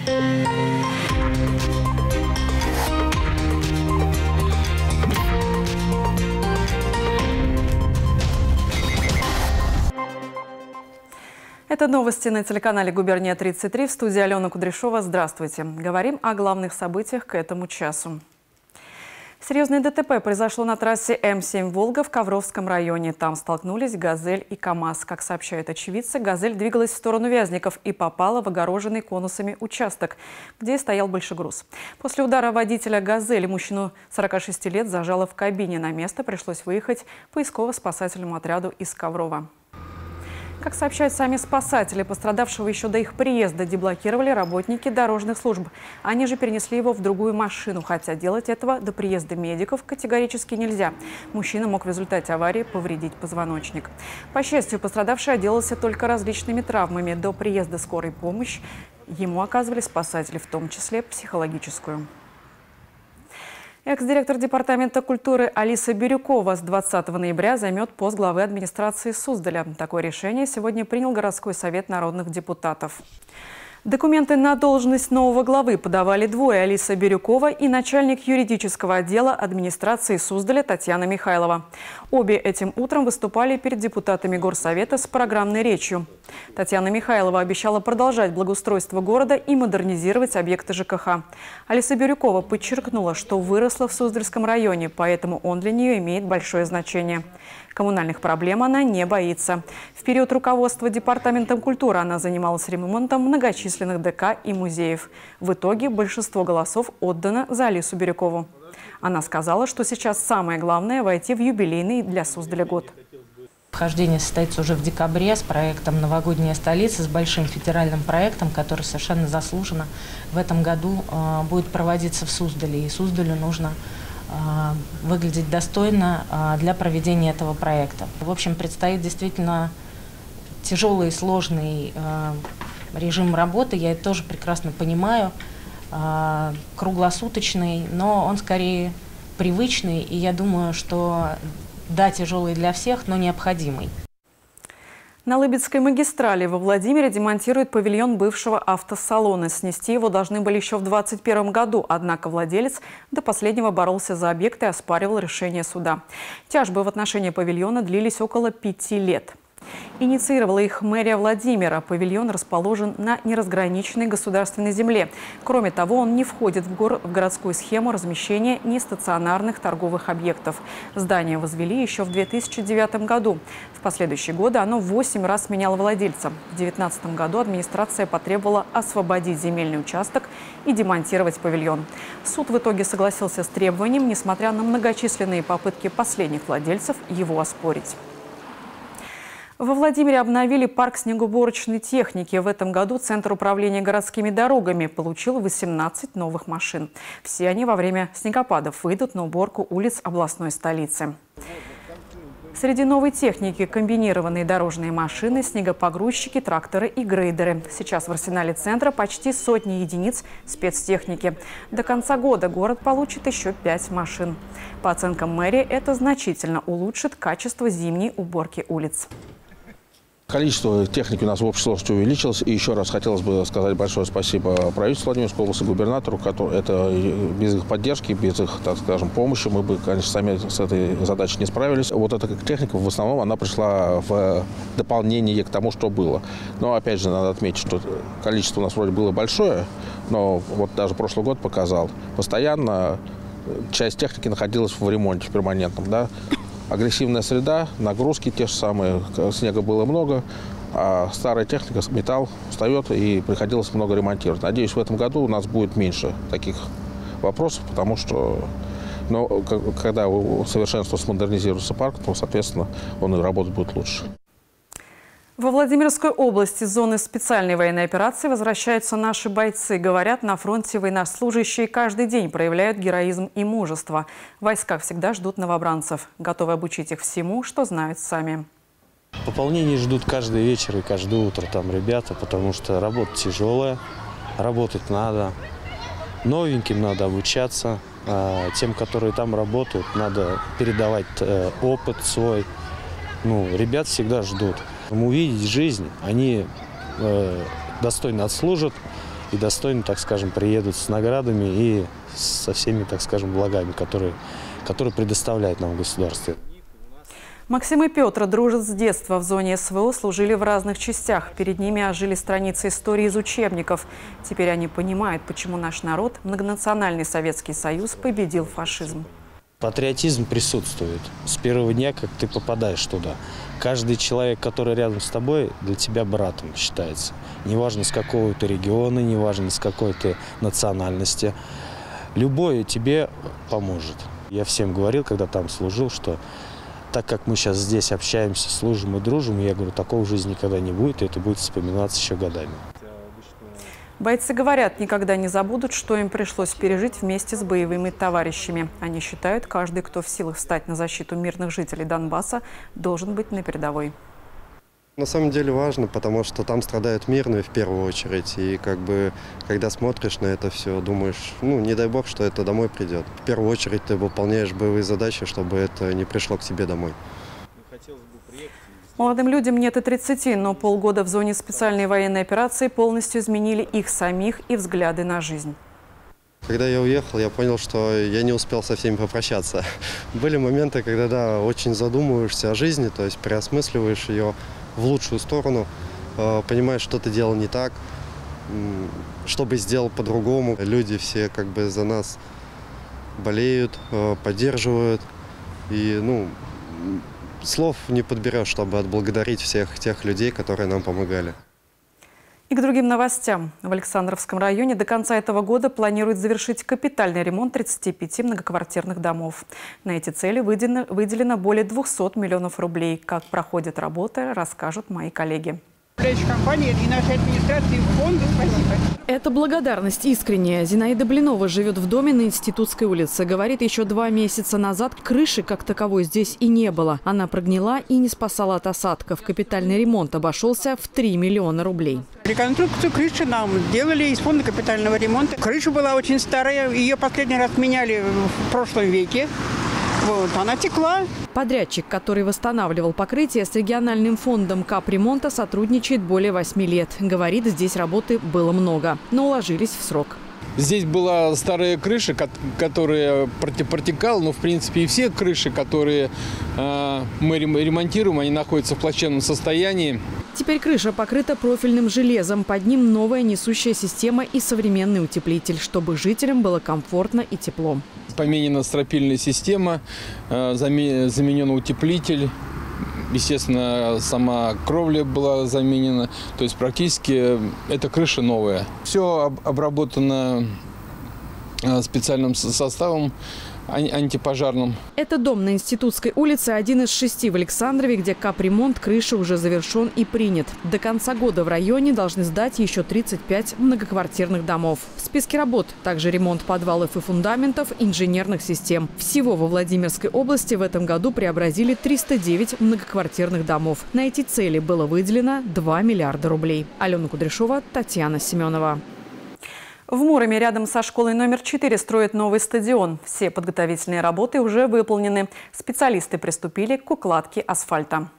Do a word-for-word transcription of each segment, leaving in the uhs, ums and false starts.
Это новости на телеканале «Губерния тридцать три». В студии Алена Кудряшова. Здравствуйте. Говорим о главных событиях к этому часу. Серьезное ДТП произошло на трассе М семь «Волга» в Ковровском районе. Там столкнулись «Газель» и КАМАЗ. Как сообщают очевидцы, «Газель» двигалась в сторону Вязников и попала в огороженный конусами участок, где стоял большегруз. После удара водителя «Газели» мужчину сорока шести лет зажало в кабине. На место пришлось выехать поисково-спасательному отряду из Коврова. Как сообщают сами спасатели, пострадавшего еще до их приезда деблокировали работники дорожных служб. Они же перенесли его в другую машину, хотя делать этого до приезда медиков категорически нельзя. Мужчина мог в результате аварии повредить позвоночник. По счастью, пострадавший отделался только различными травмами. До приезда скорой помощи ему оказывали спасатели, в том числе психологическую. Экс-директор Департамента культуры Алиса Бирюкова с двадцатого ноября займет пост главы администрации Суздаля. Такое решение сегодня принял городской совет народных депутатов. Документы на должность нового главы подавали двое – Алиса Бирюкова и начальник юридического отдела администрации Суздаля Татьяна Михайлова. Обе этим утром выступали перед депутатами горсовета с программной речью. Татьяна Михайлова обещала продолжать благоустройство города и модернизировать объекты ЖКХ. Алиса Бирюкова подчеркнула, что выросла в Суздальском районе, поэтому он для нее имеет большое значение. Коммунальных проблем она не боится. В период руководства Департаментом культуры она занималась ремонтом многочисленных ДК и музеев. В итоге большинство голосов отдано за Алису Бирюкову. Она сказала, что сейчас самое главное – войти в юбилейный для Суздаля год. Вхождение состоится уже в декабре с проектом «Новогодняя столица», с большим федеральным проектом, который совершенно заслуженно в этом году э, будет проводиться в Суздале. И Суздалю нужно выглядеть достойно для проведения этого проекта. В общем, предстоит действительно тяжелый и сложный режим работы, я это тоже прекрасно понимаю, круглосуточный, но он скорее привычный, и я думаю, что да, тяжелый для всех, но необходимый. На Лыбецкой магистрали во Владимире демонтируют павильон бывшего автосалона. Снести его должны были еще в двадцать первом году, однако владелец до последнего боролся за объект и оспаривал решение суда. Тяжбы в отношении павильона длились около пяти лет. Инициировала их мэрия Владимира. Павильон расположен на неразграниченной государственной земле. Кроме того, он не входит в, гор... в городскую схему размещения нестационарных торговых объектов. Здание возвели еще в две тысячи девятом году. В последующие годы оно восемь раз меняло владельца. В две тысячи девятнадцатом году администрация потребовала освободить земельный участок и демонтировать павильон. Суд в итоге согласился с требованием, несмотря на многочисленные попытки последних владельцев его оспорить. Во Владимире обновили парк снегоуборочной техники. В этом году Центр управления городскими дорогами получил восемнадцать новых машин. Все они во время снегопадов выйдут на уборку улиц областной столицы. Среди новой техники – комбинированные дорожные машины, снегопогрузчики, тракторы и грейдеры. Сейчас в арсенале центра почти сотни единиц спецтехники. До конца года город получит еще пять машин. По оценкам мэрии, это значительно улучшит качество зимней уборки улиц. Количество техники у нас в общей сложности увеличилось. И еще раз хотелось бы сказать большое спасибо правительству Владимирской области, губернатору. Который, это без их поддержки, без их, так скажем, помощи мы бы, конечно, сами с этой задачей не справились. Вот эта техника, в основном, она пришла в дополнение к тому, что было. Но, опять же, надо отметить, что количество у нас вроде было большое, но вот даже прошлый год показал. Постоянно часть техники находилась в ремонте, в перманентном, да. Агрессивная среда, нагрузки те же самые, снега было много, а старая техника, металл встает и приходилось много ремонтировать. Надеюсь, в этом году у нас будет меньше таких вопросов, потому что ну, когда совершенствуется, модернизируется парк, то, соответственно, он и работать будет лучше. Во Владимирской области с зоны специальной военной операции возвращаются наши бойцы. Говорят, на фронте военнослужащие каждый день проявляют героизм и мужество. В войсках всегда ждут новобранцев, готовы обучить их всему, что знают сами. Пополнение ждут каждый вечер и каждое утро там ребята, потому что работа тяжелая, работать надо. Новеньким надо обучаться, а тем, которые там работают, надо передавать опыт свой. Ну, ребят всегда ждут. Увидеть жизнь, они э, достойно отслужат, и достойно, так скажем, приедут с наградами и со всеми, так скажем, благами, которые, которые предоставляет нам государство. Максим и Петр дружат с детства. В зоне СВО служили в разных частях. Перед ними ожили страницы истории из учебников. Теперь они понимают, почему наш народ, многонациональный Советский Союз, победил фашизм. Патриотизм присутствует с первого дня, как ты попадаешь туда. Каждый человек, который рядом с тобой, для тебя братом считается. Неважно, с какого ты региона, неважно, с какой ты национальности. Любой тебе поможет. Я всем говорил, когда там служил, что так как мы сейчас здесь общаемся, служим и дружим, я говорю, такого в жизни никогда не будет, и это будет вспоминаться еще годами. Бойцы говорят, никогда не забудут, что им пришлось пережить вместе с боевыми товарищами. Они считают, каждый, кто в силах встать на защиту мирных жителей Донбасса, должен быть на передовой. На самом деле важно, потому что там страдают мирные в первую очередь. И как бы, когда смотришь на это все, думаешь, ну, не дай бог, что это домой придет. В первую очередь ты выполняешь боевые задачи, чтобы это не пришло к тебе домой. Молодым людям нет и тридцати, но полгода в зоне специальной военной операции полностью изменили их самих и взгляды на жизнь. Когда я уехал, я понял, что я не успел со всеми попрощаться. Были моменты, когда, да, очень задумываешься о жизни, то есть переосмысливаешь ее в лучшую сторону, понимаешь, что ты делал не так, что бы сделал по-другому. Люди все как бы за нас болеют, поддерживают. И, ну, слов не подберешь, чтобы отблагодарить всех тех людей, которые нам помогали. И к другим новостям. В Александровском районе до конца этого года планируют завершить капитальный ремонт тридцати пяти многоквартирных домов. На эти цели выделено, выделено более двухсот миллионов рублей. Как проходят работы, расскажут мои коллеги. Компании и нашей администрации фонду спасибо. Это благодарность искренняя. Зинаида Блинова живет в доме на Институтской улице. Говорит, еще два месяца назад крыши как таковой здесь и не было. Она прогнила и не спасала от осадков. Капитальный ремонт обошелся в три миллиона рублей. Реконструкцию крыши нам делали из фонда капитального ремонта. Крыша была очень старая. Ее последний раз меняли в прошлом веке. Вот, она текла. Подрядчик, который восстанавливал покрытие, с региональным фондом капремонта сотрудничает более восьми лет. Говорит, здесь работы было много, но уложились в срок. Здесь была старая крыша, которая протекала, но в принципе и все крыши, которые э, мы ремонтируем, они находятся в плачевном состоянии. Теперь крыша покрыта профильным железом. Под ним новая несущая система и современный утеплитель, чтобы жителям было комфортно и тепло. Поменена стропильная система, заменен утеплитель. Естественно, сама кровля была заменена. То есть практически эта крыша новая. Все обработано специальным составом антипожарным. Это дом на Институтской улице, один из шести в Александрове, где капремонт крыши уже завершен и принят. До конца года в районе должны сдать еще тридцать пять многоквартирных домов. В списке работ также ремонт подвалов и фундаментов, инженерных систем. Всего во Владимирской области в этом году преобразили триста девять многоквартирных домов. На эти цели было выделено два миллиарда рублей. Алена Кудряшова, Татьяна Семенова. В Муроме рядом со школой номер четыре строят новый стадион. Все подготовительные работы уже выполнены. Специалисты приступили к укладке асфальта.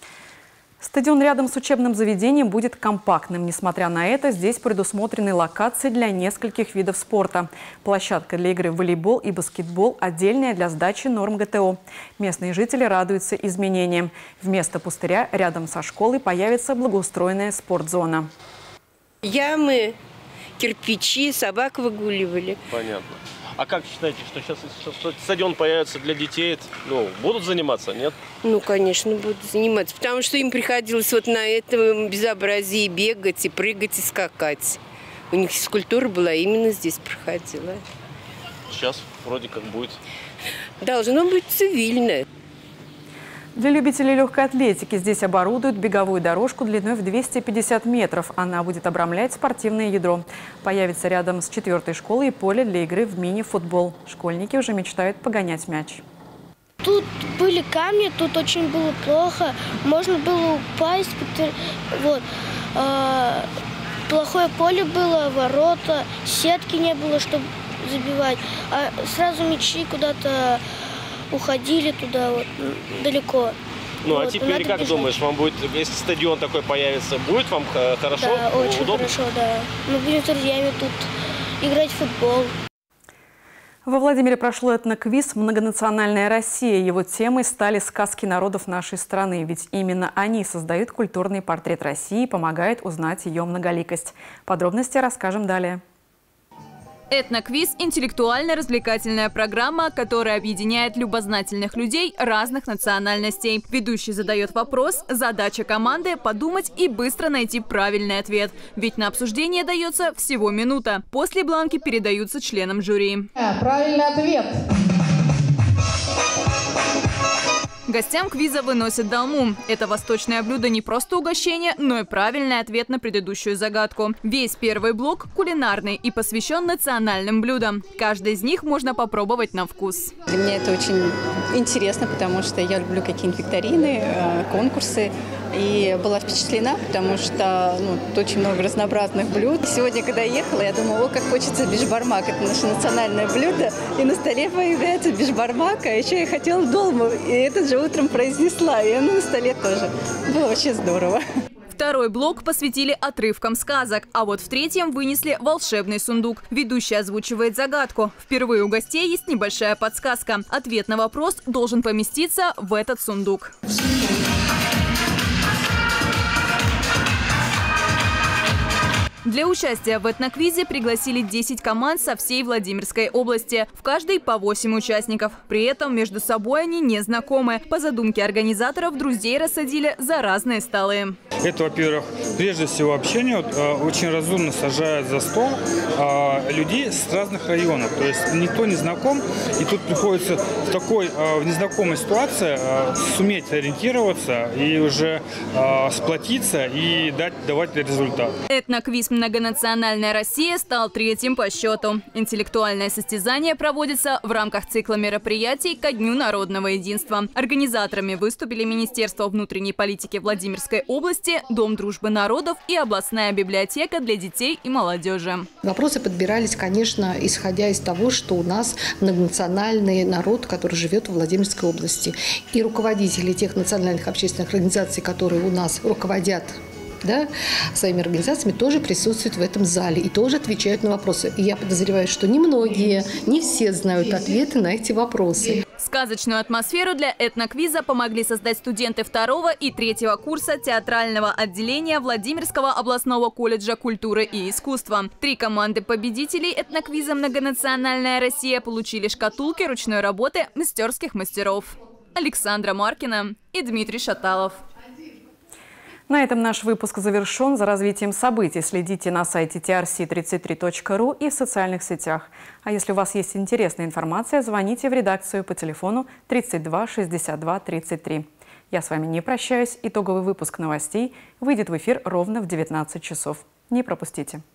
Стадион рядом с учебным заведением будет компактным. Несмотря на это, здесь предусмотрены локации для нескольких видов спорта. Площадка для игры в волейбол и баскетбол отдельная для сдачи норм гэ тэ о. Местные жители радуются изменениям. Вместо пустыря рядом со школой появится благоустроенная спортзона. Ямы, кирпичи, собак выгуливали. Понятно. А как считаете, что сейчас, сейчас стадион появится для детей, ну, будут заниматься, нет? Ну, конечно, будут заниматься, потому что им приходилось вот на этом безобразии бегать и прыгать и скакать. У них физкультура была именно здесь проходила. Сейчас вроде как будет. Должно быть цивильно. Для любителей легкой атлетики здесь оборудуют беговую дорожку длиной в двести пятьдесят метров. Она будет обрамлять спортивное ядро. Появится рядом с четвертой школой и поле для игры в мини-футбол. Школьники уже мечтают погонять мяч. Тут были камни, тут очень было плохо. Можно было упасть. Вот. Плохое поле было, ворота, сетки не было, чтобы забивать. А сразу мячи куда-то уходили туда вот, далеко. Ну, Вот, а теперь надо как бежать. думаешь, вам будет, если стадион такой появится, будет вам э, хорошо, Да, очень удобно? хорошо, да. Мы будем с друзьями тут играть в футбол. Во Владимире прошло этноквиз «Многонациональная Россия». Его темой стали сказки народов нашей страны, ведь именно они создают культурный портрет России и помогают узнать ее многоликость. Подробности расскажем далее. Этноквиз – интеллектуально-развлекательная программа, которая объединяет любознательных людей разных национальностей. Ведущий задает вопрос, задача команды – подумать и быстро найти правильный ответ. Ведь на обсуждение дается всего минута. После бланки передаются членам жюри. Правильный ответ. Гостям квиза выносят долму. Это восточное блюдо не просто угощение, но и правильный ответ на предыдущую загадку. Весь первый блок кулинарный и посвящен национальным блюдам. Каждый из них можно попробовать на вкус. Для меня это очень интересно, потому что я люблю какие-нибудь викторины, конкурсы. И была впечатлена, потому что ну, тут очень много разнообразных блюд. Сегодня, когда я ехала, я думала, о, как хочется бишбармак. Это наше национальное блюдо. И на столе появляется бишбармак, а еще я хотела долму. И это же утром произнесла. И оно на столе тоже. Было вообще здорово. Второй блок посвятили отрывкам сказок, а вот в третьем вынесли волшебный сундук. Ведущий озвучивает загадку. Впервые у гостей есть небольшая подсказка. Ответ на вопрос должен поместиться в этот сундук. Для участия в этноквизе пригласили десять команд со всей Владимирской области. В каждой по восемь участников. При этом между собой они не знакомы. По задумке организаторов друзей рассадили за разные столы. Это, во-первых, прежде всего общение. Вот, э, очень разумно сажают за стол э, людей с разных районов. То есть никто не знаком. И тут приходится в такой э, в незнакомой ситуации э, суметь ориентироваться и уже э, сплотиться и дать, давать результат. Этноквиз «Многонациональная Россия» стал третьим по счету. Интеллектуальное состязание проводится в рамках цикла мероприятий ко Дню народного единства. Организаторами выступили Министерство внутренней политики Владимирской области, Дом дружбы народов и областная библиотека для детей и молодежи. Вопросы подбирались, конечно, исходя из того, что у нас многонациональный народ, который живет в Владимирской области. И руководители тех национальных общественных организаций, которые у нас руководят, да, своими организациями, тоже присутствуют в этом зале и тоже отвечают на вопросы. И я подозреваю, что немногие, не все знают ответы на эти вопросы. Сказочную атмосферу для этноквиза помогли создать студенты второго и третьего курса театрального отделения Владимирского областного колледжа культуры и искусства. Три команды победителей этноквиза «Многонациональная Россия» получили шкатулки ручной работы мастерских мастеров. Александра Маркина и Дмитрий Шаталов. На этом наш выпуск завершен. За развитием событий следите на сайте ти ар си тридцать три точка ру и в социальных сетях. А если у вас есть интересная информация, звоните в редакцию по телефону тридцать два шестьдесят два тридцать три. Я с вами не прощаюсь. Итоговый выпуск новостей выйдет в эфир ровно в девятнадцать часов. Не пропустите.